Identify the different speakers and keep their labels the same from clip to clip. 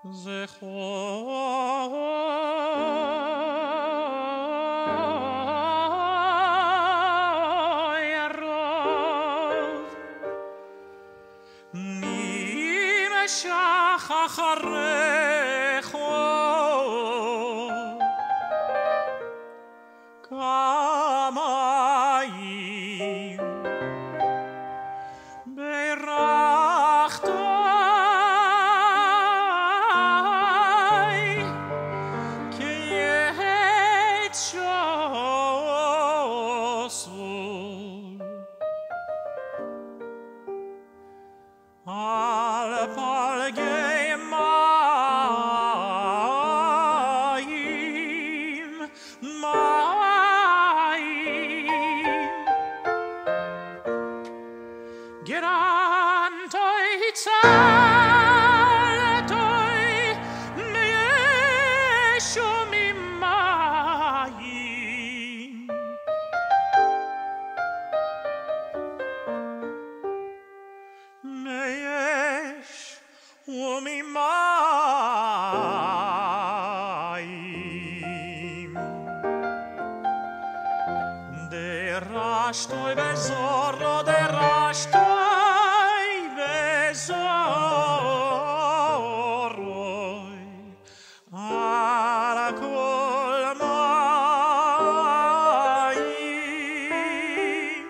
Speaker 1: זכור נמשך אחריך כמים ברכתי כעת שוסול על פלגי מים גרנטוי צלטוי מישו ממים מיש וממים דרשטוי בזורו דרשטוי בזורוי על כל מים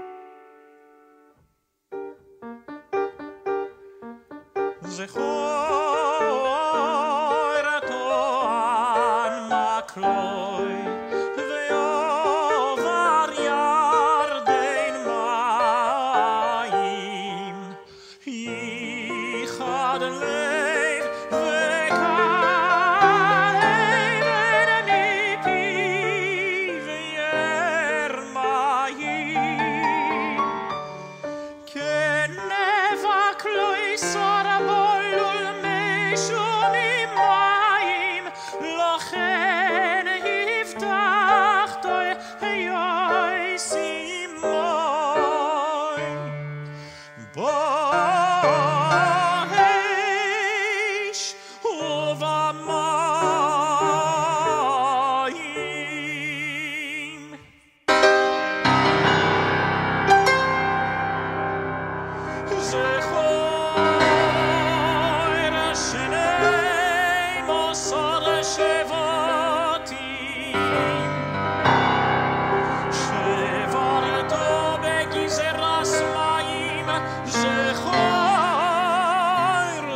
Speaker 1: זכור תואן מקלוי ועובר ירדן מים ייחד לב וקלב מפי וירא מים כנבק לא יסור בולול משום מים לכן הבטחת היועצים באש ובמים זכור שני מוסר שבטים שברת בגזרת מים זכור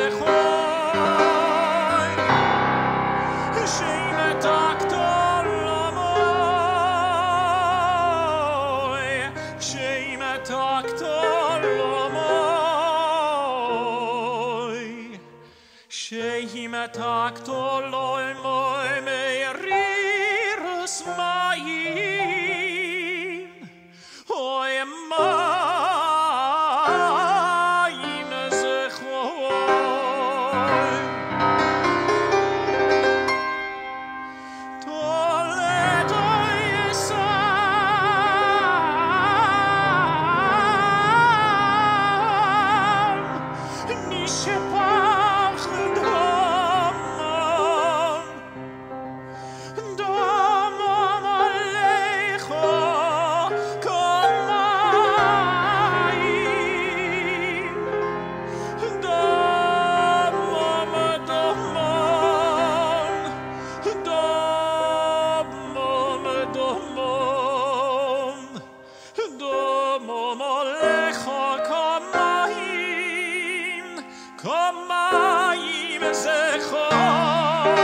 Speaker 1: שמתקת למוי שמתקת למוי שמתקת למוי מרירוס מים אוי מים זכור תולדו יסם נשפך דמם עליך כמים דמם עליך כמים זכור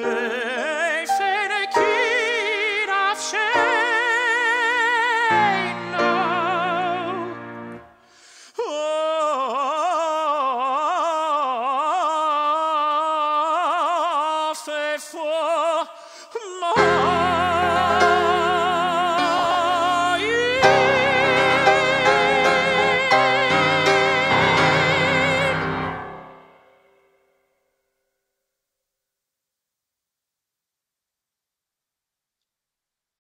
Speaker 1: תפן כי נפשי